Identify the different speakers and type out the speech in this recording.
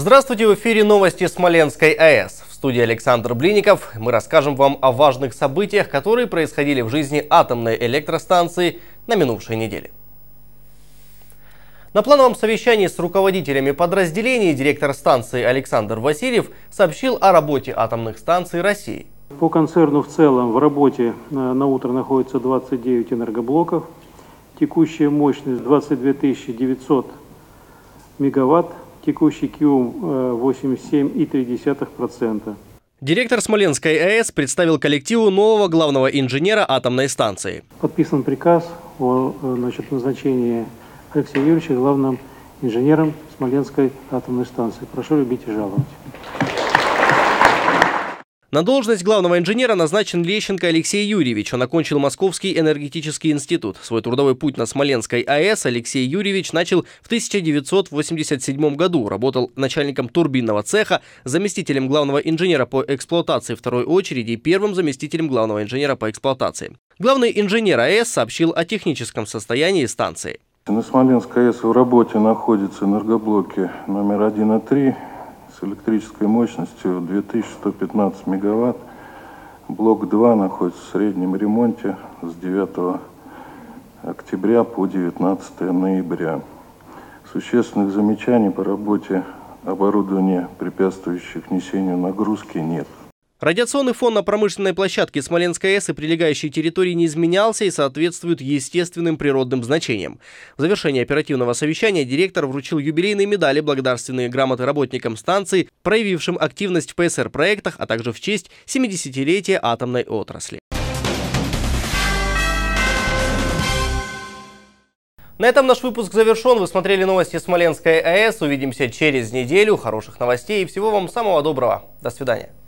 Speaker 1: Здравствуйте, в эфире новости Смоленской АЭС. В студии Александр Блинников. Мы расскажем вам о важных событиях, которые происходили в жизни атомной электростанции на минувшей неделе. На плановом совещании с руководителями подразделений директор станции Александр Васильев сообщил о работе атомных станций России.
Speaker 2: По концерну в целом в работе на утро находится 29 энергоблоков. Текущая мощность 22 900 мегаватт. Текущий КИУМ 87,3%.
Speaker 1: Директор Смоленской АЭС представил коллективу нового главного инженера атомной станции.
Speaker 2: Подписан приказ о назначении Алексея Юрьевича главным инженером Смоленской атомной станции. Прошу любить и жаловать.
Speaker 1: На должность главного инженера назначен Лещенко Алексей Юрьевич. Он окончил Московский энергетический институт. Свой трудовой путь на Смоленской АЭС Алексей Юрьевич начал в 1987 году. Работал начальником турбинного цеха, заместителем главного инженера по эксплуатации второй очереди и первым заместителем главного инженера по эксплуатации. Главный инженер АЭС сообщил о техническом состоянии станции.
Speaker 3: На Смоленской АЭС в работе находятся энергоблоки номер 1 и 3. С электрической мощностью 2115 мегаватт. Блок 2 находится в среднем ремонте с 9 октября по 19 ноября. Существенных замечаний по работе оборудования, препятствующих несению нагрузки, нет.
Speaker 1: Радиационный фон на промышленной площадке Смоленской АЭС и прилегающей территории не изменялся и соответствует естественным природным значениям. В завершении оперативного совещания директор вручил юбилейные медали, благодарственные грамоты работникам станции, проявившим активность в ПСР-проектах, а также в честь 70-летия атомной отрасли. На этом наш выпуск завершен. Вы смотрели новости Смоленской АЭС. Увидимся через неделю. Хороших новостей и всего вам самого доброго. До свидания.